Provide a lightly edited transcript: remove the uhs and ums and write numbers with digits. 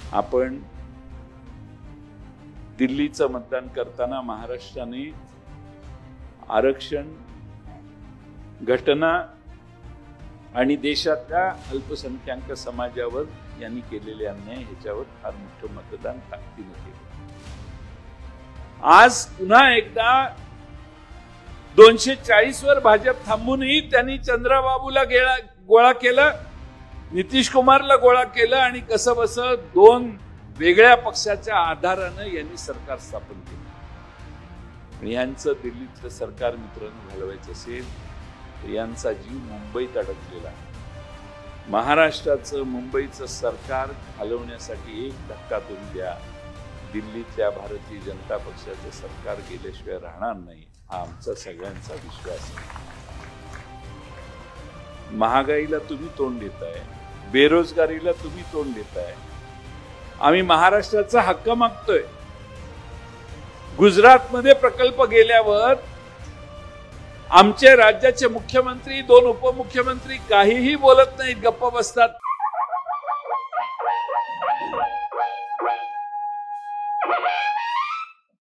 आपण दिल्लीचं मतदान करताना महाराष्ट्राने आरक्षण, घटना आणि देशातल्या अल्पसंख्याक समाजावर यांनी केलेले अन्याय ह्याच्यावर फार मोठं मतदान ताकदीने केलं। आज पुन्हा एकदा 240 वर भाजप थांबूनही त्यांनी चंद्राबाबूला गोळा केलं, नितीश कुमारला गोळा केलं आणि कसं बसं 2 वेगळ्या पक्षाच्या आधारानं यांनी सरकार स्थापन केलं। यांचं दिल्लीतलं सरकार मित्रांनो घालवायचं असेल तर यांचा जीव मुंबईत अडकलेला आहे। महाराष्ट्राचं मुंबईचं सरकार हलवण्यासाठी एक धक्का तुम्ही द्या, दिल्लीतल्या भारतीय जनता पक्षाचं सरकार गेल्याशिवाय राहणार नाही, हा आमचा सगळ्यांचा विश्वास आहे। महागाईला तुम्ही तोंड देताय, बेरोजगारीला तुम्ही तोंड देताय, आम्ही महाराष्ट्राचा हक्क मागतोय। गुजरातमध्ये प्रकल्प गेल्यावर आमचे राज्याचे मुख्यमंत्री, 2 उपमुख्यमंत्री काहीही बोलत नाहीत, गप्प बसतात।